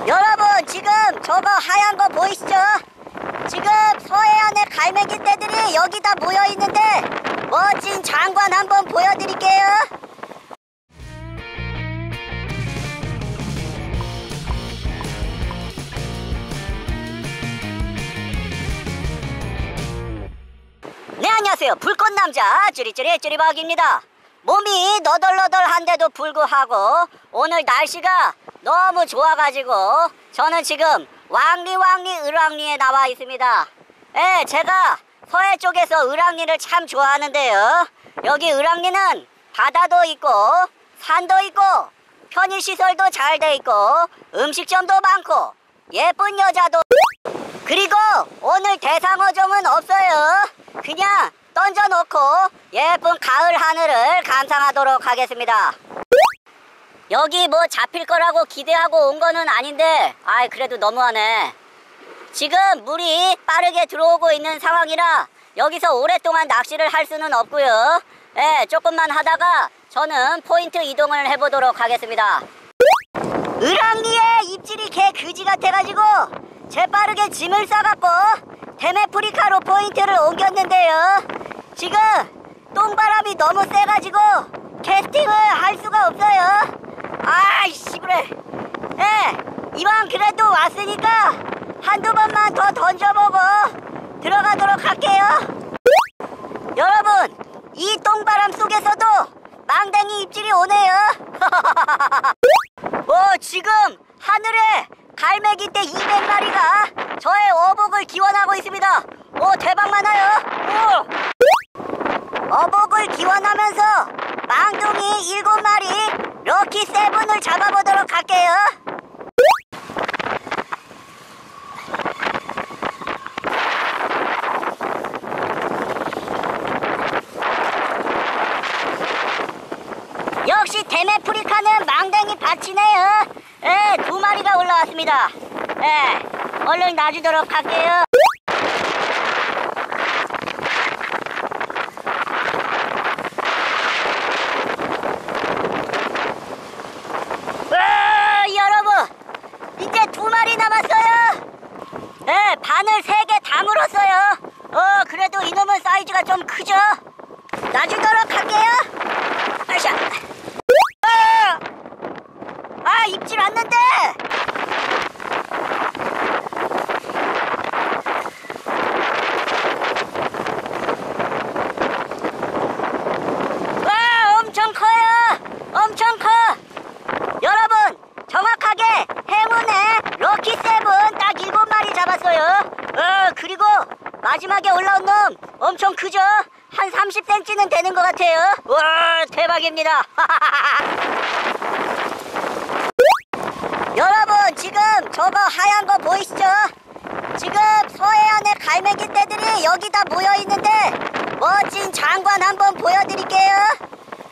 여러분, 지금 저거 하얀 거 보이시죠? 지금 서해안의 갈매기 떼들이 여기 다 모여 있는데 멋진 장관 한번 보여드릴게요. 네, 안녕하세요. 불꽃남자 쭈리쭈리박입니다. 몸이 너덜너덜한데도 불구하고 오늘 날씨가 너무 좋아가지고 저는 지금 왕리 을왕리에 나와 있습니다. 예, 제가 서해 쪽에서 을왕리를 참 좋아하는데요. 여기 을왕리는 바다도 있고 산도 있고 편의시설도 잘 돼 있고 음식점도 많고 예쁜 여자도, 그리고 오늘 대상어종은 없어요. 그냥 던져놓고 예쁜 가을 하늘을 감상하도록 하겠습니다. 여기 뭐 잡힐 거라고 기대하고 온 거는 아닌데 그래도 너무하네. 지금 물이 빠르게 들어오고 있는 상황이라 여기서 오랫동안 낚시를 할 수는 없고요. 예, 조금만 하다가 저는 포인트 이동을 해보도록 하겠습니다. 을왕리에 입질이 개 그지 같아가지고 재빠르게 짐을 싸갖고 데메프리카로 포인트를 옮겼는데요. 지금 똥바람이 너무 세가지고 캐스팅을 할 수가 없어요. 아이씨, 그래. 예, 이왕 그래도 왔으니까 한두 번만 더 던져보고 들어가도록 할게요. 여러분, 이 똥바람 속에서도 망댕이 입질이 오네요. 지금 하늘에 갈매기 떼 200마리가 저의 어복을 기원하고 있습니다. 대박 많아요. 어복을 기원하면서 망둥이 7마리 럭키 세븐을 잡아보도록 할게요. 역시 데메프리카는 망댕이 밭이네요. 예, 2마리가 올라왔습니다. 예, 얼른 놔주도록 할게요. 여러분, 이제 2마리 남았어요. 예, 바늘 3개 다 물었어요. 그래도 이놈은 사이즈가 좀 크죠? 놔주도록 할게요. 아샤. 입질 왔는데. 엄청 커요. 엄청 커. 여러분, 정확하게 행운의 럭키 세븐 딱 7마리 잡았어요. 그리고 마지막에 올라온 놈 엄청 크죠? 한 30cm는 되는 것 같아요. 와, 대박입니다. 여러분, 지금 저거 하얀 거 보이시죠? 지금 서해안의 갈매기 떼들이 여기 다 모여 있는데 멋진 장관 한번 보여드릴게요.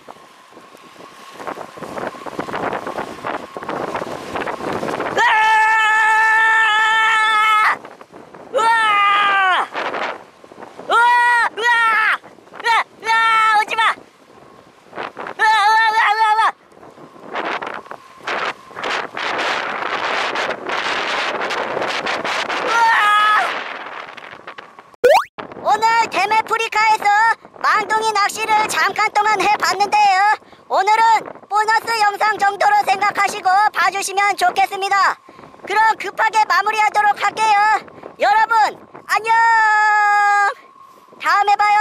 오늘 데메프리카에서 망둥이 낚시를 잠깐 동안 해봤는데요. 오늘은 보너스 영상 정도로 생각하시고 봐주시면 좋겠습니다. 그럼 급하게 마무리하도록 할게요. 여러분, 안녕! 다음에 봐요.